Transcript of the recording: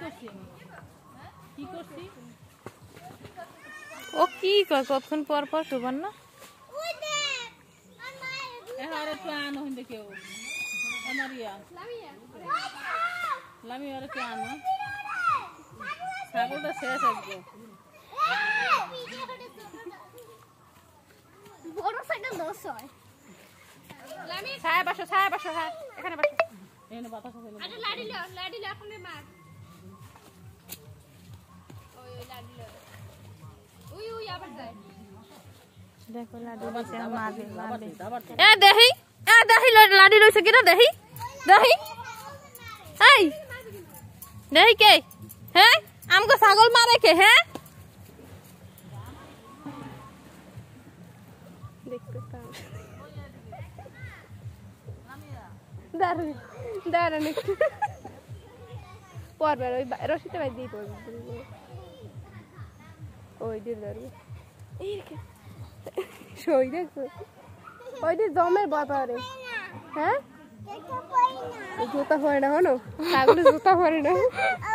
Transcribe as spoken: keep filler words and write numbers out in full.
ও কি কয় কতক্ষণ পর পর সুবর্ণ ছাগলটা শেষ আসবে বড় সাইকেল দশ হয় ছায়া বসো ছায়া বসো হ্যাঁ এখানে বসো এখানে বাতাস আছে আরে লাডি লো লাডি লো এখন মার ওই ওই লাডি লো ওই ওই আবার যায় দেখো লাডি বসে মারবে মারবে এ দেহি এ দেহি লাডি রইছে কিনা দেহি দেহি এই দেহি কে হ্যাঁ আমগো ছাগল মারে কে হ্যাঁ দেখতে পাও দাঁড়ান দাঁড়ান একটু পরবার ওই রশিতে বাই দিয়ে পড়বে ওই দিয়ে দাঁড়াবে এই রেখে সই দেখছো ওই দিয়ে জমের বাতারে হ্যাঁ জুতা পরে না হনো ছাগলের জুতা পরে না